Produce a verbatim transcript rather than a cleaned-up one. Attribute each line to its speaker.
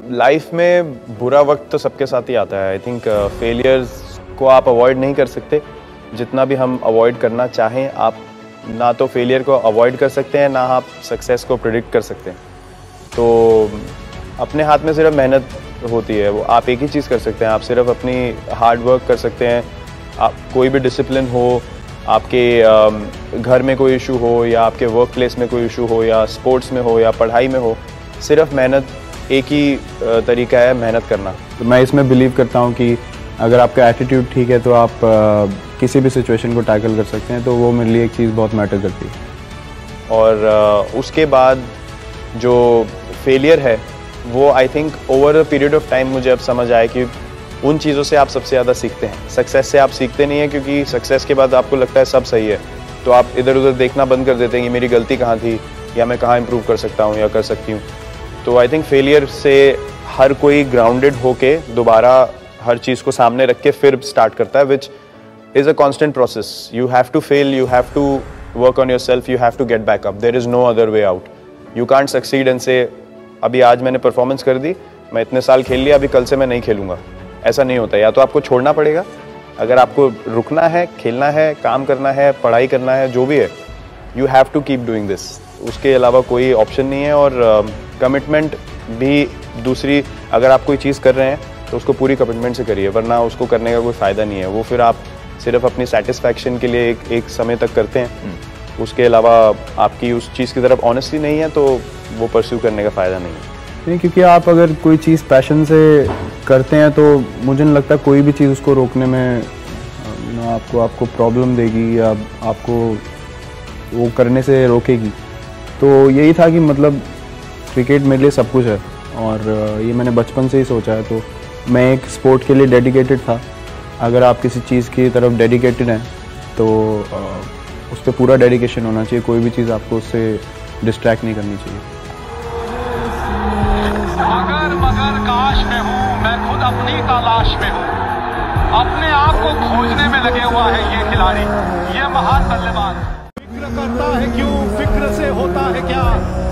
Speaker 1: Life में बुरा वक्त तो सबके साथ ही आता है। आई थिंक फेलियर्स को आप अवॉइड नहीं कर सकते। जितना भी हम अवॉइड करना चाहें, आप ना तो फेलियर को अवॉइड कर सकते हैं, ना आप सक्सेस को प्रेडिक्ट कर सकते हैं। तो अपने हाथ में सिर्फ मेहनत होती है। वो आप एक ही चीज़ कर सकते हैं, आप सिर्फ अपनी हार्ड वर्क कर सकते हैं। आप कोई भी डिसिप्लिन हो, आपके घर में कोई इशू हो, या आपके वर्क प्लेस में कोई इशू हो, या स्पोर्ट्स में हो, या पढ़ाई में हो, सिर्फ मेहनत एक ही तरीका है, मेहनत करना।
Speaker 2: तो मैं इसमें बिलीव करता हूँ कि अगर आपका एटीट्यूड ठीक है तो आप आ, किसी भी सिचुएशन को टैकल कर सकते हैं। तो वो मेरे लिए एक चीज़ बहुत मैटर करती है।
Speaker 1: और आ, उसके बाद जो फेलियर है वो I think over a period of time मुझे अब समझ आया कि उन चीज़ों से आप सबसे ज़्यादा सीखते हैं। सक्सेस से आप सीखते नहीं हैं, क्योंकि सक्सेस के बाद आपको लगता है सब सही है, तो आप इधर उधर देखना बंद कर देते हैं कि मेरी गलती कहाँ थी, या मैं कहाँ इम्प्रूव कर सकता हूँ या कर सकती हूँ। तो आई थिंक फेलियर से हर कोई ग्राउंडेड होके दोबारा हर चीज़ को सामने रख के फिर स्टार्ट करता है, which is a constant process. You have to fail, you have to work on yourself, you have to get back up. There is no other way out. You can't succeed and से अभी आज मैंने performance कर दी, मैं इतने साल खेल लिया, अभी कल से मैं नहीं खेलूँगा। ऐसा नहीं होता। या तो आपको छोड़ना पड़ेगा, अगर आपको रुकना है, खेलना है, काम करना है, पढ़ाई करना है, जो भी है, you have to keep doing this. उसके अलावा कोई ऑप्शन नहीं है। और कमिटमेंट uh, भी दूसरी, अगर आप कोई चीज़ कर रहे हैं तो उसको पूरी कमिटमेंट से करिए, वरना उसको करने का कोई फ़ायदा नहीं है। वो फिर आप सिर्फ अपनी सेटिस्फैक्शन के लिए एक एक समय तक करते हैं, उसके अलावा आपकी उस चीज़ की तरफ ऑनेस्टी नहीं है, तो वो परस्यू करने का फ़ायदा नहीं है।
Speaker 2: नहीं, क्योंकि आप अगर कोई चीज़ पैशन से करते हैं तो मुझे नहीं लगता कोई भी चीज़ उसको रोकने में ना आपको आपको प्रॉब्लम देगी या आपको वो करने से रोकेगी। तो यही था कि मतलब क्रिकेट मेरे लिए सब कुछ है, और ये मैंने बचपन से ही सोचा है। तो मैं एक स्पोर्ट के लिए डेडिकेटेड था। अगर आप किसी चीज़ की तरफ डेडिकेटेड हैं तो उस पर पूरा डेडिकेशन होना चाहिए। कोई भी चीज़ आपको उससे डिस्ट्रैक्ट नहीं करनी चाहिए।
Speaker 3: मगर मगर काश में हूँ, मैं खुद अपनी तलाश में हूँ। अपने आप को खोजने में लगे हुआ है ये खिलाड़ी, ये महान बल्लेबाज। फिक्र करता है क्यों, फिक्र से होता है क्या।